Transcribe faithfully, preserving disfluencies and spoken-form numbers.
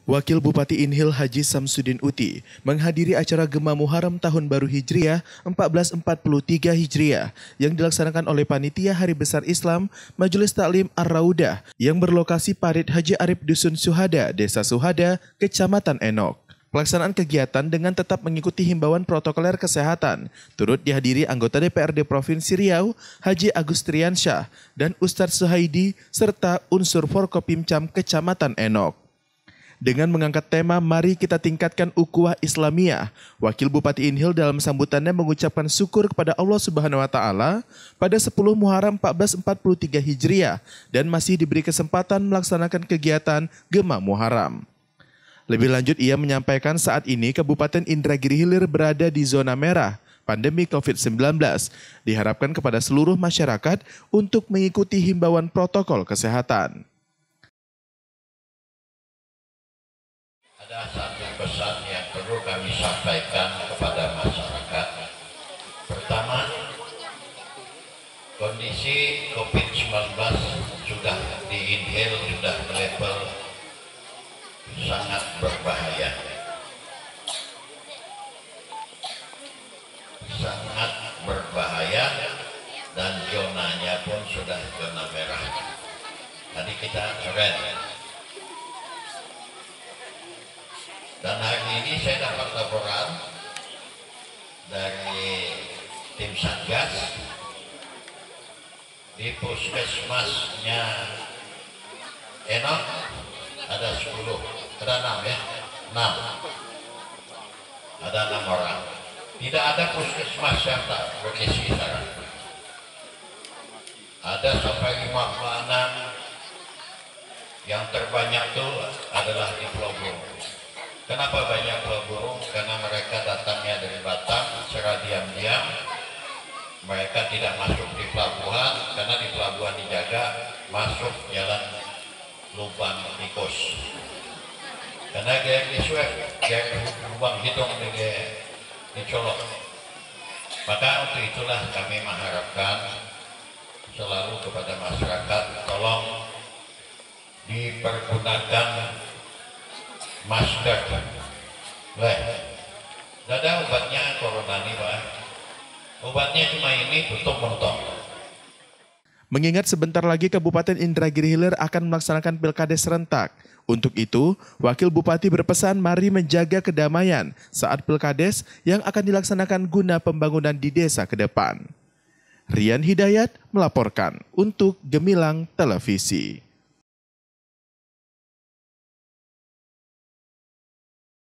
Wakil Bupati Inhil Haji Samsudin Uti menghadiri acara Gema Muharram Tahun Baru Hijriah seribu empat ratus empat puluh tiga Hijriah yang dilaksanakan oleh Panitia Hari Besar Islam Majelis Taklim Ar-Raudah yang berlokasi Parit Haji Arif Dusun Suhada, Desa Suhada, Kecamatan Enok. Pelaksanaan kegiatan dengan tetap mengikuti himbauan protokoler kesehatan turut dihadiri anggota D P R D Provinsi Riau Haji Agustriansyah dan Ustadz Suhaidi serta unsur Forkopimcam Kecamatan Enok. Dengan mengangkat tema Mari Kita Tingkatkan Ukhuwah Islamiyah, Wakil Bupati Inhil dalam sambutannya mengucapkan syukur kepada Allah Subhanahu wa Ta'ala pada sepuluh Muharram seribu empat ratus empat puluh tiga Hijriah dan masih diberi kesempatan melaksanakan kegiatan Gema Muharram. Lebih lanjut, ia menyampaikan saat ini Kabupaten Indragiri Hilir berada di zona merah pandemi covid sembilan belas. Diharapkan kepada seluruh masyarakat untuk mengikuti himbauan protokol kesehatan. Ada satu pesan yang perlu kami sampaikan kepada masyarakat. Pertama, kondisi covid sembilan belas sudah di Inhil sudah level sangat berbahaya. Sangat berbahaya dan zonanya pun sudah zona merah. Tadi kita red. Dan hari ini saya dapat laporan dari tim Satgas di puskesmasnya Enok ada sepuluh, ada enam ya, enam, ada enam orang. Tidak ada puskesmas yang tak berisi sekarang. Ada sampai lima puluh enam, yang terbanyak itu adalah di Pulau Burung. Kenapa banyak Pulau Burung? Karena mereka datangnya dari Batam secara diam-diam. Mereka tidak masuk di pelabuhan karena di pelabuhan dijaga, masuk jalan lubang tikus. Karena dia disuap, dia lubang hidung dia dicolok. Maka untuk itulah kami mengharapkan selalu kepada masyarakat, tolong dipergunakan masker. Leh, tidak ada obatnya corona ini, Pak. Obatnya cuma ini, tutup mentok. Mengingat sebentar lagi Kabupaten Indragiri Hilir akan melaksanakan pilkades serentak. Untuk itu, Wakil Bupati berpesan mari menjaga kedamaian saat pilkades yang akan dilaksanakan guna pembangunan di desa ke depan. Rian Hidayat melaporkan untuk Gemilang Televisi.